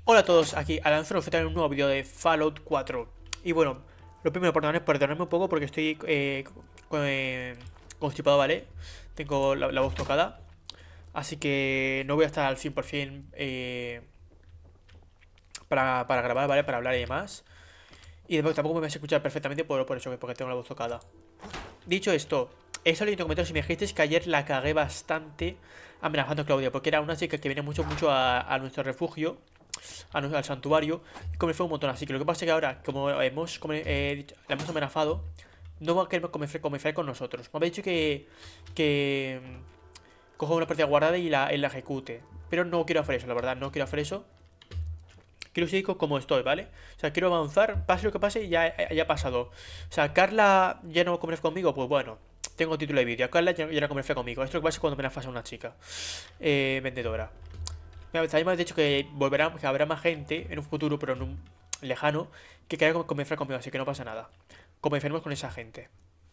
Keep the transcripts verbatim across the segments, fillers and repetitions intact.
Hola a todos, aquí Alanzo nos en un nuevo vídeo de Fallout cuatro. Y bueno, lo primero, perdonadme, perdonadme un poco porque estoy eh, con- eh, constipado, ¿vale? Tengo la, la voz tocada. Así que no voy a estar al cien por cien eh, para, para grabar, ¿vale? Para hablar y demás. Y después tampoco me vais a escuchar perfectamente por, por eso, porque tengo la voz tocada. Dicho esto, eso le comentaros si me dijisteis que ayer la cagué bastante amenazando a Claudia, porque era una chica que venía mucho, mucho a, a nuestro refugio, a nuestro, al santuario, y comer fue un montón. Así que lo que pasa es que ahora, como hemos come- eh, dicho- la hemos amenazado, no va a querer comer, comer con nosotros. Me habéis dicho que, que mm, coja una partida guardada y la, y la ejecute. Pero no quiero hacer eso, la verdad, no quiero hacer eso. Quiero seguir como estoy, ¿vale? O sea, quiero avanzar, pase lo que pase, ya, ya ha pasado. O sea, Carla ya no va a comer conmigo, pues bueno, tengo título de vídeo. Carla ya, ya no comer conmigo. Esto es lo que pasa cuando me la pasa una chica eh, vendedora. También me has dicho que volverá, que habrá más gente en un futuro, pero en un lejano, que quiera comer conmigo, así que no pasa nada. Comencemos con esa gente.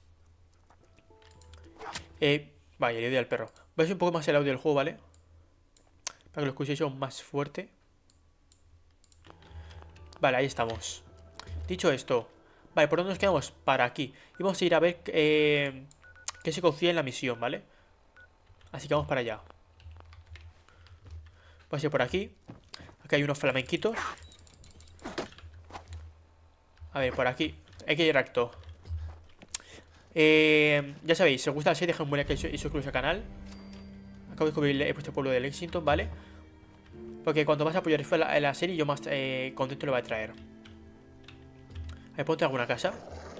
Eh, vaya, le doy al perro. Voy a subir un poco más el audio del juego, ¿vale? Para que lo escuchéis aún más fuerte. Vale, ahí estamos. Dicho esto, vale, ¿por dónde nos quedamos? Para aquí. Y vamos a ir a ver eh, qué se confía en la misión, ¿vale? Así que vamos para allá. Vamos a ir por aquí. Aquí hay unos flamenquitos. A ver, por aquí. Hay que ir recto. Eh, ya sabéis, si os gusta la serie, dejad un buen like y suscribiros al canal. Acabo de descubrir he puesto el pueblo de Lexington, ¿vale? Porque cuanto más apoyaréis la, la serie, yo más eh, contento le voy a traer. A ver, ponte alguna casa.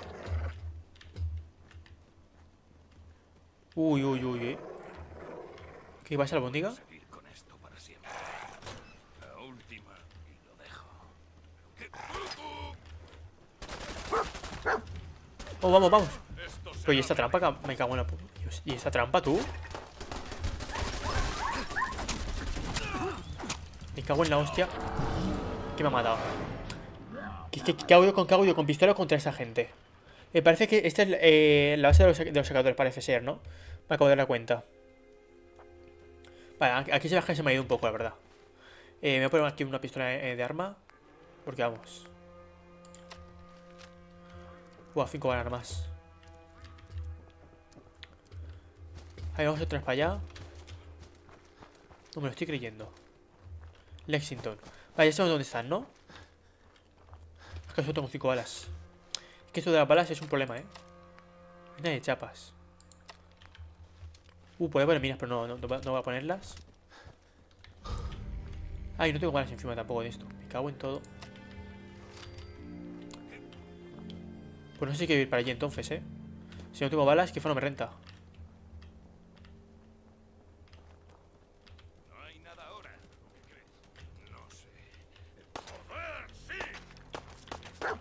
Uy, uy, uy, eh. ¿Qué vas a la bondiga? Seguir con esto para siempre. La última y lo dejo. Oh, vamos, vamos. Esto Pero ¿y será esta trampa? Que me cago en la puta. ¿Y esta trampa, tú? Me cago en la hostia. ¿Qué me ha matado? ¿Qué, qué, qué hago yo con, qué hago yo con pistola contra esa gente? Me parece que esta es eh, la base de los, de los secadores, parece ser, ¿no? Me acabo de dar cuenta. Vale, aquí se baja y se me ha ido un poco, la verdad. Eh, me voy a poner aquí una pistola de, de arma. Porque vamos. Buah, cinco balas más. Ahí vamos otra vez para allá. No me lo estoy creyendo. Lexington. Vale, ya sabemos dónde están, ¿no? Es que solo tengo cinco balas. Es que esto de las balas es un problema, ¿eh? Mina de chapas. Uh, puedo poner minas, pero no, no, no, no voy a ponerlas. Ay, no tengo balas encima tampoco de esto. Me cago en todo. Pues no sé qué ir para allí entonces, ¿eh? Si no tengo balas, que no me renta. No hay nada ahora. ¿Qué crees? No sé. ¡Joder, sí!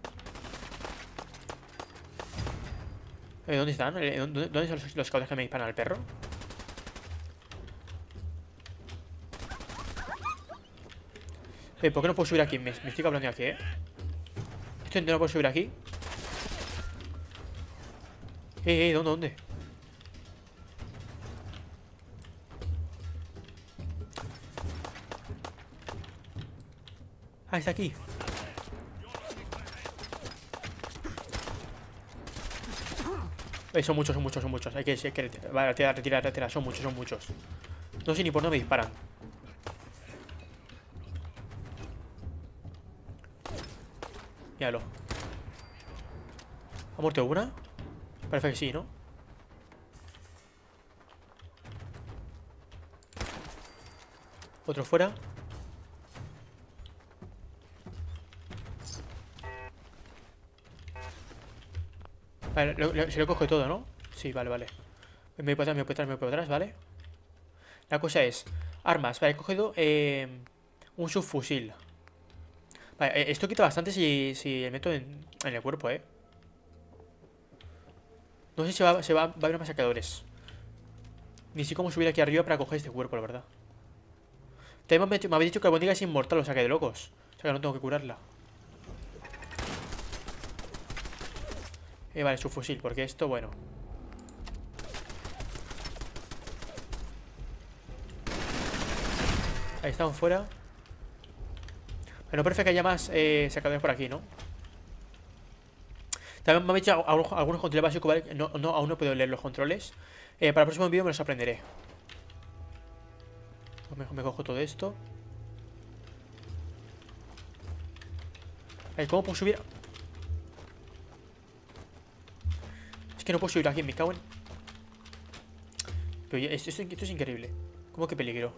Eh, ¿Dónde están? Eh, ¿Dónde, dónde son los, los cabrones que me disparan al perro? Eh, ¿por qué no puedo subir aquí? Me, me estoy cabrón aquí, ¿eh? Esto no puedo subir aquí. Eh, eh, ¿dónde, dónde? Ah, está aquí. Eh, son muchos, son muchos, son muchos. Hay que, hay que vale, retirar, retirar, retirar. Son muchos, son muchos. No sé ni por dónde me disparan. Míralo. ¿Ha muerto una? Parece que sí, ¿no? Otro fuera. Vale, lo, lo, se lo coge todo, ¿no? Sí, vale, vale. Me voy para atrás, me voy para atrás, me voy para atrás, ¿vale? La cosa es... Armas. Vale, he cogido eh, un subfusil. Vale, eh, esto quita bastante si, si me meto en, en el cuerpo, ¿eh? No sé si va, se va, va a haber más saqueadores. Ni sé cómo subir aquí arriba para coger este cuerpo, la verdad. También me, me habéis dicho que la bondiga es inmortal, o sea que de locos. O sea que no tengo que curarla. Eh, vale, su fusil, porque esto, bueno. Ahí estamos fuera. No parece que haya más eh, sacadores por aquí, ¿no? También me han dicho algunos, algunos controles básicos, ¿vale? No, no, aún no puedo leer los controles. Eh, para el próximo vídeo me los aprenderé. Me, me cojo todo esto. Ay, ¿cómo puedo subir? Es que no puedo subir aquí, me cago en... Pero ya, esto, esto, esto es increíble. ¿Cómo que peligro?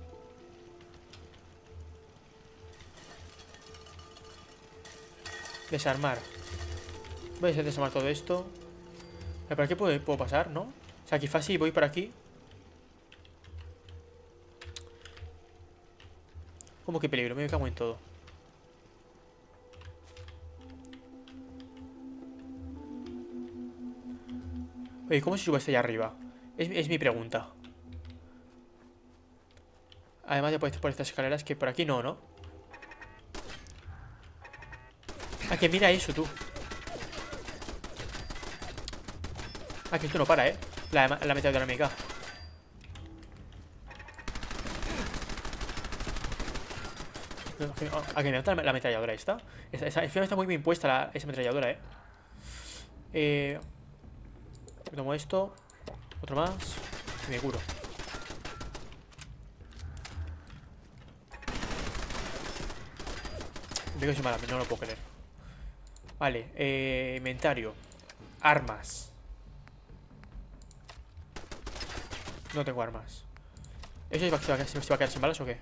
Desarmar. Voy a desarmar todo esto. ¿Por aquí puedo, puedo pasar, no? O sea, aquí fácil, voy por aquí. ¿Cómo que peligro? Me cago en todo. Oye, ¿cómo se sube hasta allá arriba? Es, es mi pregunta. Además de por, por estas escaleras, que por aquí no, ¿no? Ah, que mira eso, tú. Ah, que esto no para, ¿eh? La, la meteorológica. ¿A que me mata la ametralladora esta? Esa, esa, esa está muy bien puesta la, esa ametralladora, eh. Eh. Tomo esto. Otro más. Y me curo. Veo que soy mala, no lo puedo creer. Vale, eh, inventario. Armas. No tengo armas. ¿Eso se va, se va, se va a quedar sin balas o qué?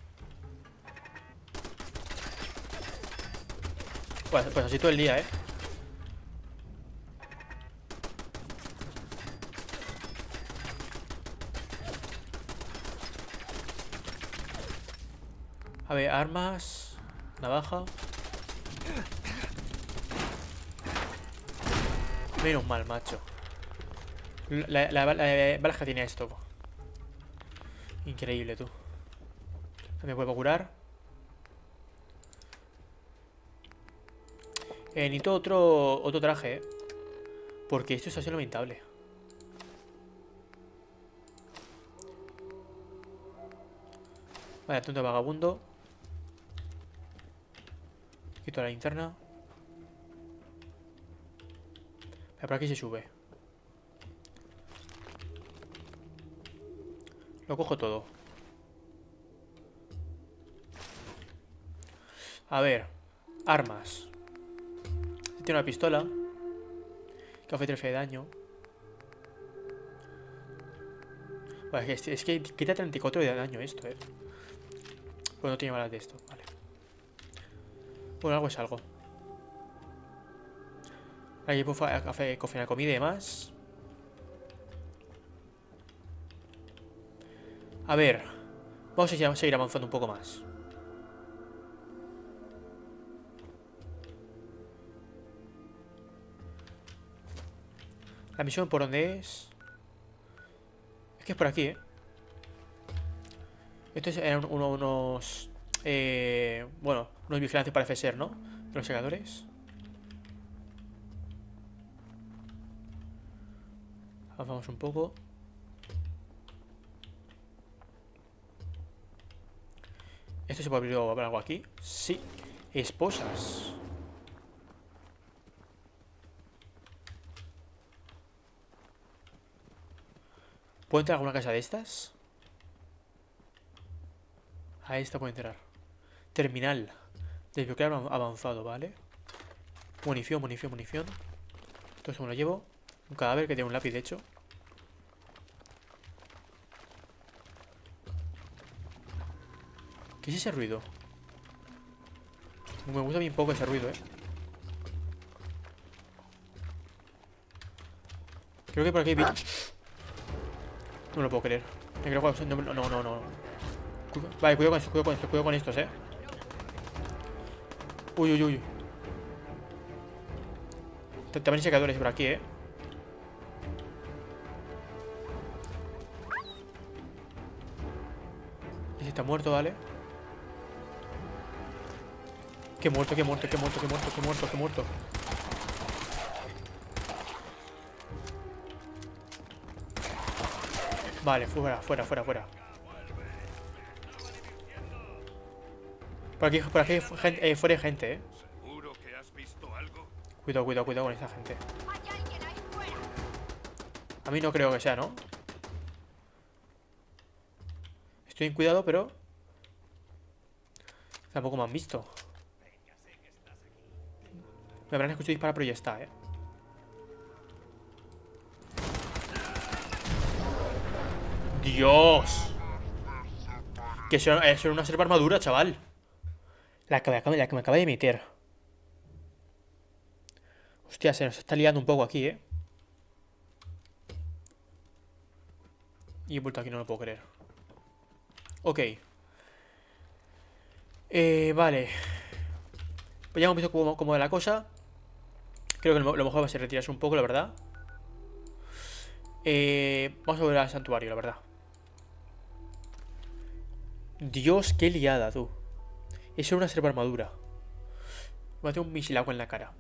Pues, pues así todo el día, ¿eh? A ver, armas. Navaja. Menos mal, macho. La, la, la, la balas que tiene esto. Increíble, tú. Me vuelvo a curar. Eh, necesito otro, otro traje, ¿eh? Porque esto es así lamentable. Vale, tonto vagabundo. Quito la linterna. Pero por aquí se sube. Lo cojo todo. A ver. Armas. Tiene una pistola. Que hace trece de daño. Vale, es que, es que quita treinta y cuatro de daño esto, eh. Pues no tiene balas de esto, vale. Bueno, algo es algo. Aquí puedo hacer cocinar comida y demás. A ver. Vamos a seguir avanzando un poco más. La misión por dónde es. Es que es por aquí, eh. Estos eran unos... Eh, bueno, unos vigilantes parece ser, ¿no? Los segadores. Avanzamos un poco. ¿Esto se puede abrir algo aquí? Sí. Esposas. ¿Puedo entrar a alguna casa de estas? A esta puedo entrar. Terminal. Desbloquear avanzado, ¿vale? Munición, munición, munición. Todo eso me lo llevo. Un cadáver que tiene un lápiz, de hecho. ¿Qué es ese ruido? Me gusta bien poco ese ruido, eh. Creo que por aquí hay bichos. No lo puedo creer. Me creo que... No, no, no, no. Vale, cuidado con estos, cuidado con estos, cuidado con estos, eh. Uy, uy, uy. También hay secadores por aquí, eh. Ese está muerto, ¿vale? Que muerto, que muerto, que muerto, que muerto, que muerto, que muerto. Vale, fuera, fuera, fuera, fuera. Por aquí, por aquí fu- gen- eh, fuera hay gente, eh. ¿Seguro que has visto algo? Cuidado, cuidado, cuidado con esta gente. Hay alguien ahí fuera. A mí no creo que sea, ¿no? Estoy en cuidado, pero tampoco me han visto. Me habrán escuchado disparar, pero ya está, eh. ¡Dios! Que eso eso era una selva armadura, chaval. La que, me acaba, la que me acaba de meter. Hostia, se nos está liando un poco aquí, eh. Y he vuelto aquí, no lo puedo creer. Ok. Eh, vale. Pues ya hemos visto cómo, cómo va la cosa. Creo que lo, lo mejor va a ser retirarse un poco, la verdad. Eh, vamos a volver al santuario, la verdad. Dios, qué liada, tú. Eso era una selva armadura. Me hace un misilaco en la cara.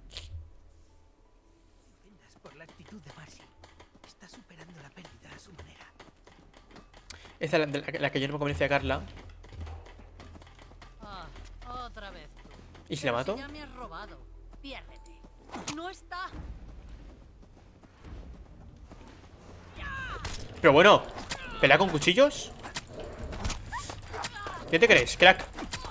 Ofendas por la actitud de Marcy. Está superando la pérdida a su manera. Esta es la, la, la que yo no me convencía a Carla. Ah, otra vez tú. ¿Y si la Pero mato? ya me has robado. Piérdete. No está. Pero bueno, ¿pelea con cuchillos? ¿Qué te crees, crack?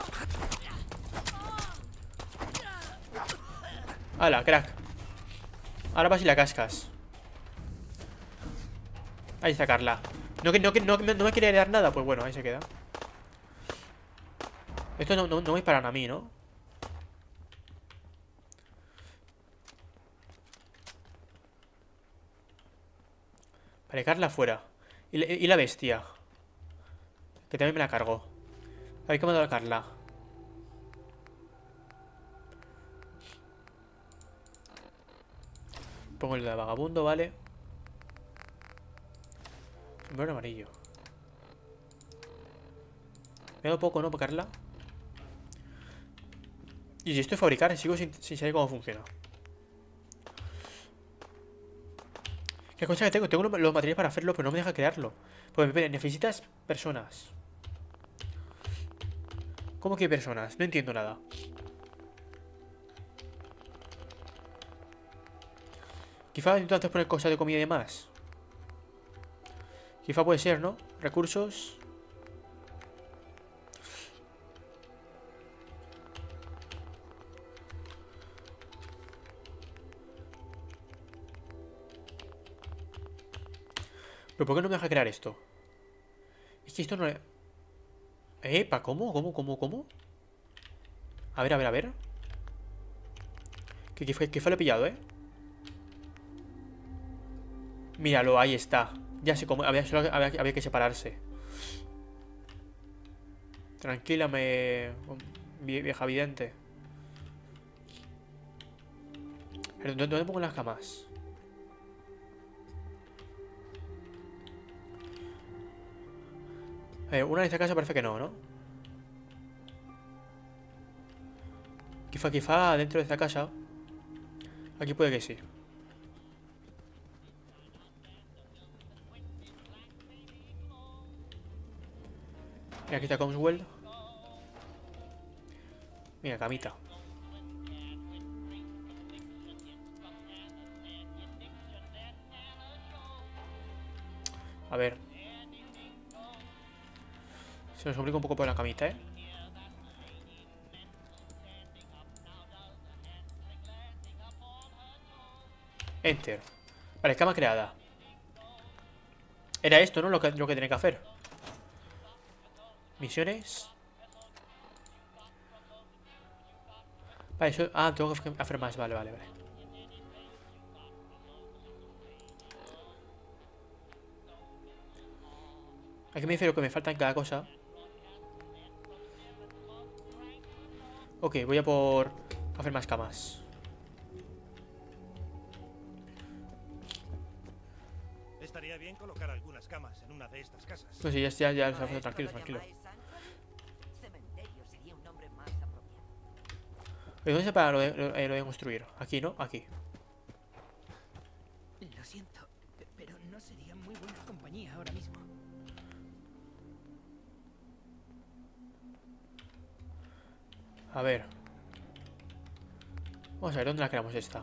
Hala, crack. Ahora vas y la cascas. Ahí está Carla. No, que- no, que- no, no me quiere dar nada. Pues bueno, ahí se queda. Esto no, no, no me disparan a mí, ¿no? Vale, Carla fuera. Y la, y la bestia. Que también me la cargo. A ver, ¿qué me ha dado Carla? Pongo el de vagabundo, vale. Sombrero amarillo. Me ha dado poco, ¿no, Carla? Y si esto es fabricar, sigo sin, sin saber cómo funciona. ¿Qué cosa que tengo? Tengo los los materiales para hacerlo, pero no me deja crearlo. Pues necesitas personas. ¿Cómo que personas? No entiendo nada. Quizá intento antes poner cosas de comida y demás. Quizá puede ser, ¿no? Recursos. ¿Pero por qué no me deja crear esto? Es que esto no... le- Epa, ¿cómo? ¿Cómo? ¿Cómo? ¿Cómo? A ver, a ver, a ver. Que quizá, quizá lo he pillado, ¿eh? Míralo, ahí está. Ya sé cómo... Había, solo había, había que separarse. Tranquila, me... vie- Vieja vidente. A ver, ¿dónde, dónde pongo las camas? A ver, una en esta casa parece que no, ¿no? Quizá, quizá dentro de esta casa. Aquí puede que sí. Mira, aquí está Comswell. Mira, camita. A ver. Se nos complica un poco por la camita, ¿eh? Enter. Vale, cama creada. Era esto, ¿no? Lo que, lo que tenía que hacer. Misiones. Vale, eso... Ah, tengo que hacer más. Vale, vale, vale. Aquí me dice lo que me falta en cada cosa. Ok, voy a por... hacer más camas. Estaría bien colocar algunas camas en una de estas casas. Pues sí, ya, ya, ya, ya, ¿A tranquilo, esto lo tranquilo. llamáis Sanford? Cementerio sería un nombre más apropiado. ¿De dónde se para lo de, lo, eh, lo de construir? Aquí, ¿no? Aquí. Lo siento, pe- pero no sería muy buena compañía ahora mismo. A ver. Vamos a ver, ¿dónde la creamos esta?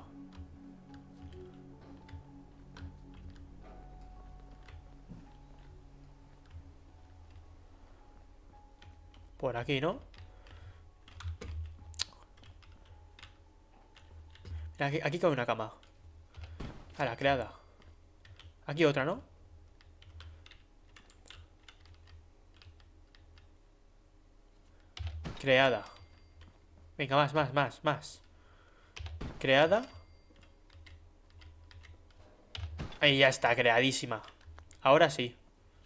Por aquí, ¿no? Mira, aquí, aquí cabe una cama. A la creada. Aquí otra, ¿no? Creada. Venga, más, más, más, más. Creada. Ahí ya está, creadísima. Ahora sí.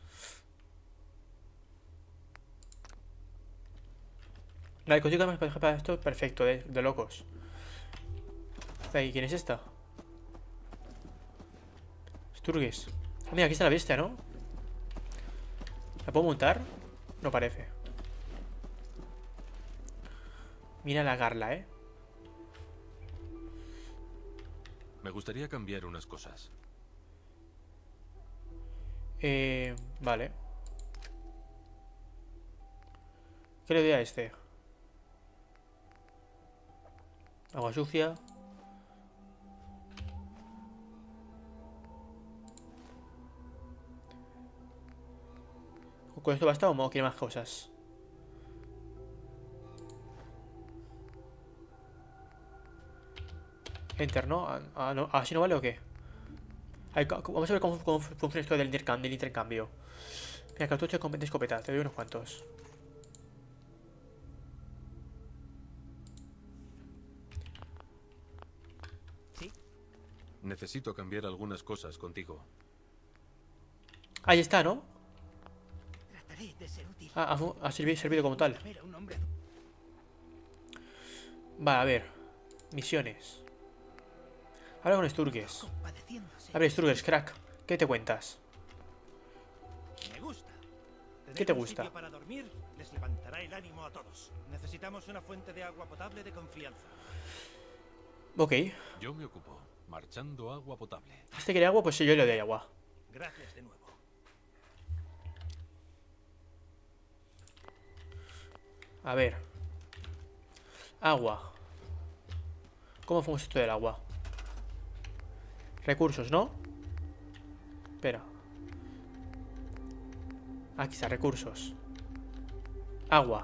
El código más para esto, perfecto, de, de locos. ¿Y quién es esta? Sturges. Mira, aquí está la bestia, ¿no? ¿La puedo montar? No parece. Mira la garla, ¿eh? Me gustaría cambiar unas cosas. Eh... Vale. ¿Qué le doy a este? Agua sucia. ¿Con esto basta o quiere más cosas? Enter, ¿no? Ah, ah, no. ¿Así no vale o qué? Ay, vamos a ver cómo, cómo funciona esto del intercambio. Del intercambio. Mira, cartucho de escopeta. Te doy unos cuantos. ¿Sí? Necesito cambiar algunas cosas contigo. Ahí está, ¿no? Trataré de ser útil. Ah, ha, ha servi- servido como tal. Ver a un hombre Vale, a ver. Misiones. Habla con Sturges. compadeciéndose. A ver, Sturges, crack. ¿Qué te cuentas? Me gusta. ¿Qué Tener te un gusta? sitio para dormir les levantará el ánimo a todos. Necesitamos una fuente de agua potable de confianza. Ok. Yo me ocupo. Marchando agua potable. ¿Este quiere agua? Pues sí, yo le doy agua. Gracias de nuevo. A ver. Agua. ¿Cómo funciona esto del agua? Recursos, ¿no? Espera. Aquí está, recursos. Agua.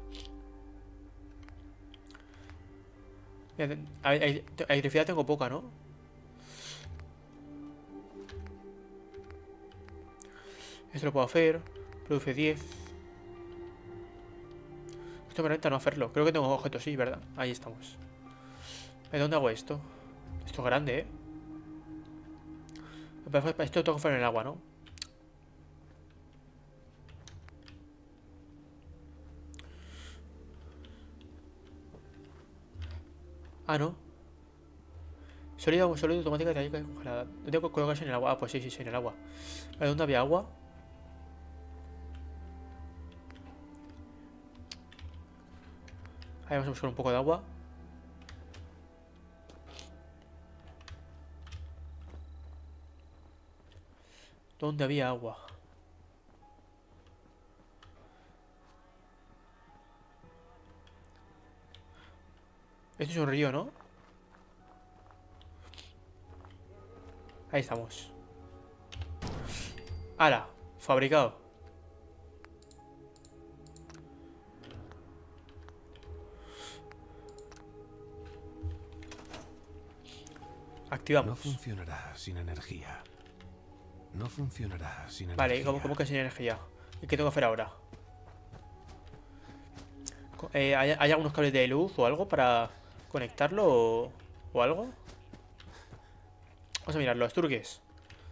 Mira, te- hay- hay- te- Electricidad tengo poca, ¿no? Esto lo puedo hacer. Produce diez. Esto me renta no hacerlo. Creo que tengo objetos, sí, ¿verdad? Ahí estamos. ¿De dónde hago esto? Esto es grande, ¿eh? Esto lo tengo que hacer en el agua, ¿no? Ah, no. Sólido, sólido automática de tallarca congelada. ¿No tengo que colocarse en el agua? Ah, pues sí, sí, sí, en el agua. Vale, ¿dónde había agua? Ahí vamos a buscar un poco de agua. ¿Dónde había agua? Esto es un río, ¿no? Ahí estamos. ¡Hala! Fabricado. No Activamos. funcionará sin energía. No funcionará sin Vale, energía. ¿cómo, cómo que sin energía? ¿Y qué tengo que hacer ahora? Co- eh, ¿hay, hay algunos cables de luz o algo para conectarlo o, o algo? Vamos a mirarlo, Sturges.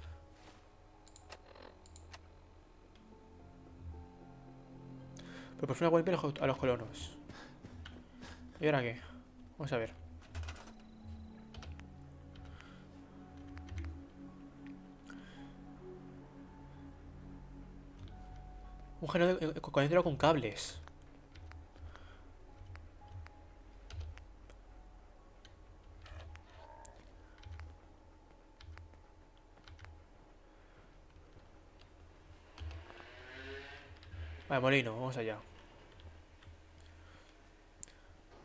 Proporciona agua limpia a los- a los colonos. ¿Y ahora qué? Vamos a ver. Un generador conectado con cables. Vale, molino, vamos allá.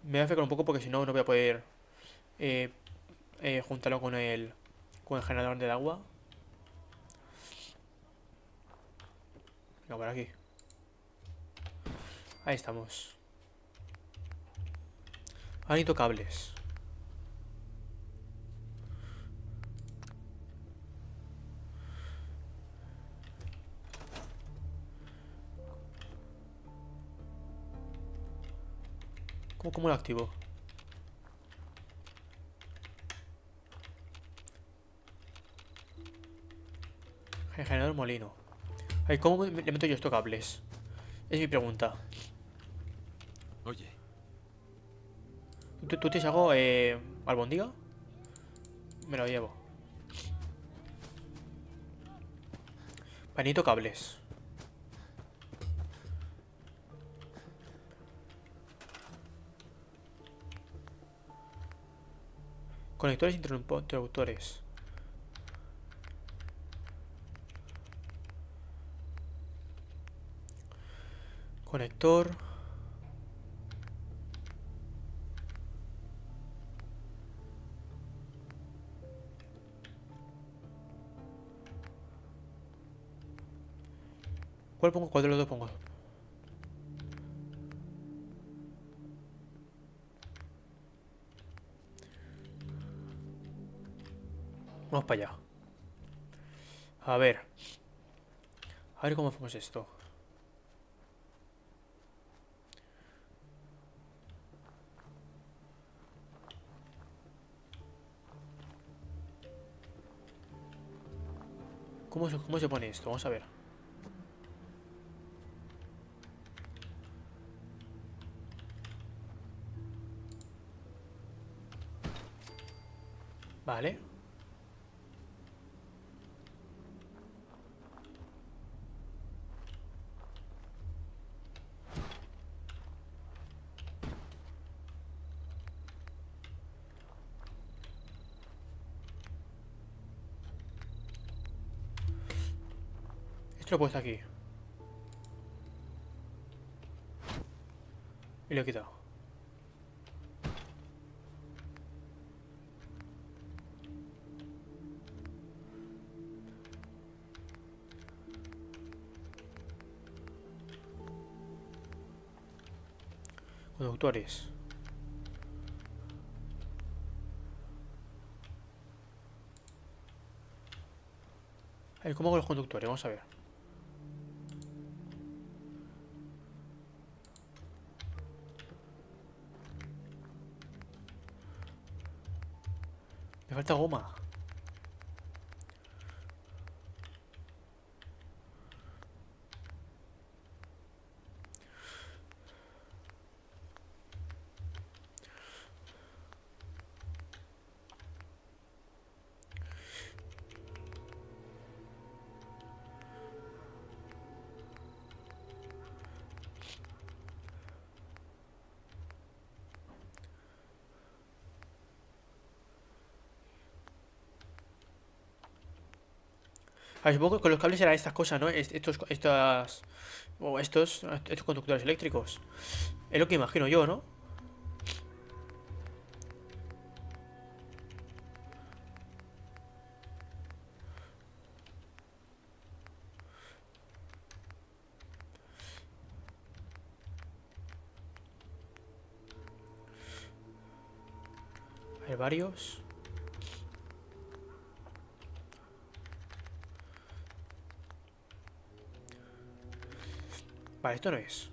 Me voy a fijar un poco porque si no, no voy a poder eh, eh, juntarlo con el, con el generador del agua. Venga, por aquí. Ahí estamos. Ahora necesito cables. ¿Cómo, cómo lo activo? Generador molino. Ay, ¿cómo le meto yo estos cables? Es mi pregunta. Oye, ¿Tú, tú tienes algo, eh, albóndiga? Me lo llevo. Panito cables. Conectores e interrumpo- interruptores. Conector. ¿Cuál pongo? ¿Cuál de los dos pongo? Vamos para allá. A ver. A ver cómo hacemos esto. ¿Cómo se, cómo se pone esto? Vamos a ver. Vale. Esto lo he puesto aquí. Y lo he quitado. Conductores. A ver, ¿cómo hago los conductores? Vamos a ver. Me falta goma. A ver, supongo que con los cables eran estas cosas, ¿no? Est- Estos, estas... O estos, estos conductores eléctricos. Es lo que imagino yo, ¿no? Hay varios. Vale, esto no es.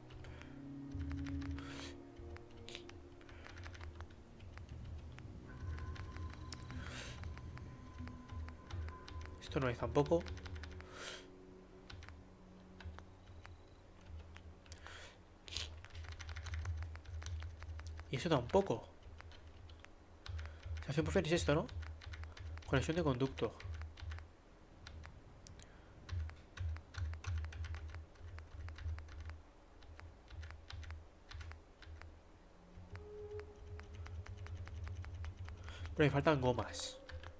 Esto no es tampoco. Y eso tampoco. La cien por ciento es esto, ¿no? Conexión de conducto. Pero me faltan gomas.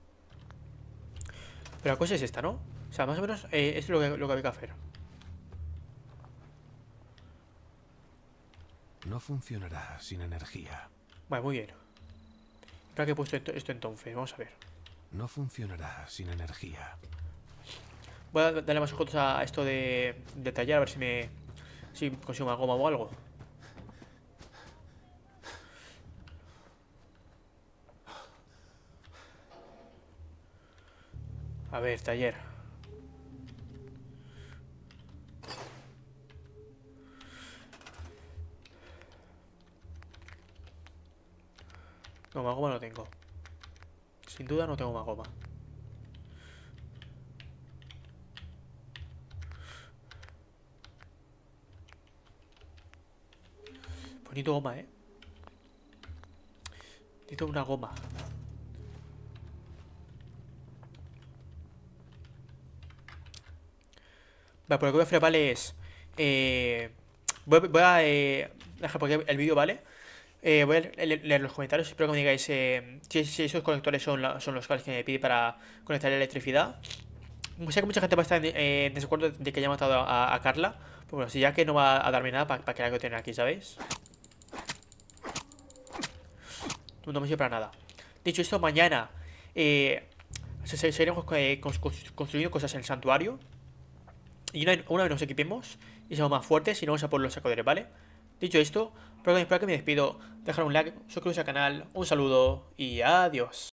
Pero la cosa es esta, ¿no? O sea, más o menos eh, esto es lo que, lo que había que hacer. No funcionará sin energía. Vale, muy bien. ¿Para qué he puesto esto entonces? Vamos a ver. No funcionará sin energía. Voy a darle más ojos a esto de, de tallar, a ver si me... Si consigo más goma o algo. A ver, taller. No, más goma no tengo. Sin duda no tengo más goma. Bonito goma, eh. Necesito una goma. Vale, por lo que voy a hacer, vale, es... Eh, voy, voy a eh, dejar por aquí el vídeo, ¿vale? Eh, voy a leer, leer los comentarios. Espero que me digáis eh, si, si esos conectores son, la, son los cables que me pide para conectar la electricidad. Sé que mucha gente va a estar en eh, desacuerdo de que haya matado a, a Carla. Pues bueno, si ya que no va a darme nada para pa que la que tener aquí, ¿sabéis? No me sirve para nada. Dicho esto, mañana eh, seguiremos eh, construyendo cosas en el santuario. Y una, una vez nos equipemos y seamos más fuertes y no vamos a por los sacadores, ¿vale? Dicho esto, espero que, espero que me despido. Dejar un like, suscribiros al canal, un saludo y adiós.